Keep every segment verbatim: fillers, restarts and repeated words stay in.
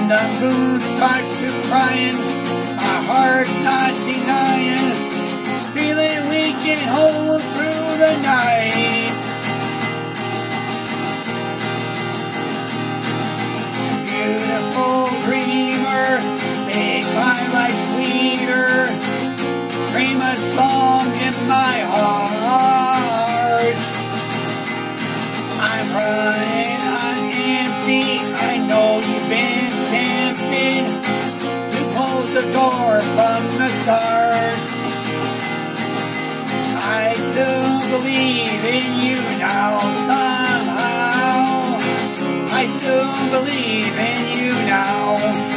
When the moon starts to crying, my heart not denying, feeling we can hold through the night. Beautiful dreamer, make my life sweeter, dream a song in my heart. I'm running on empty, I know you've been tempted to close the door from the start. I still believe in you now somehow. I still believe in you now.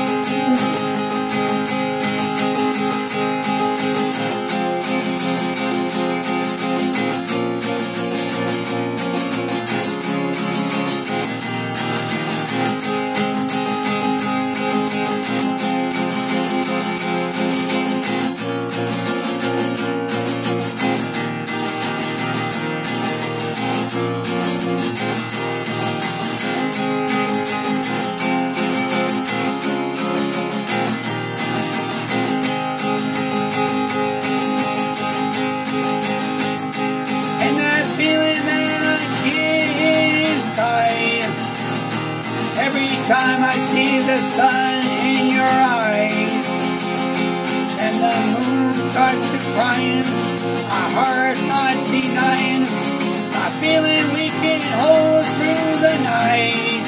Every time I see the sun in your eyes, and the moon starts to crying, my heart not denying, my feeling we can hold through the night.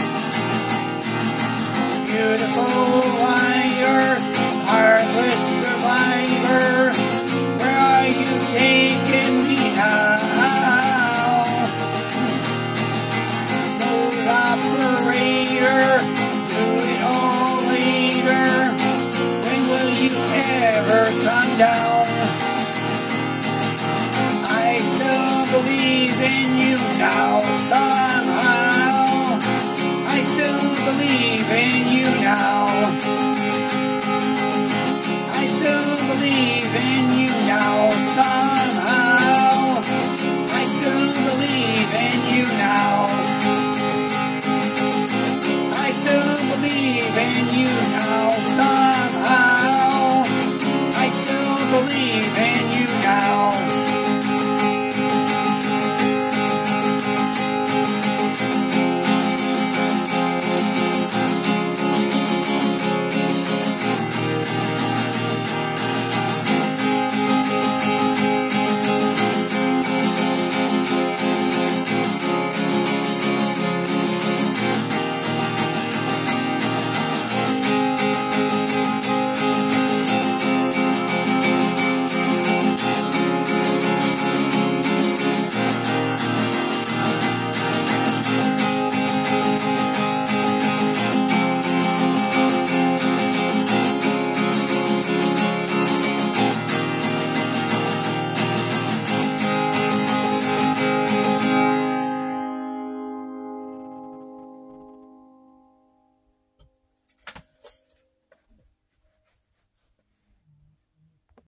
Beautiful liar, heartless survivor, where are you taking me now? Smooth operator, do it all later. When will you ever come down? I still believe in you now somehow. I still believe in you now.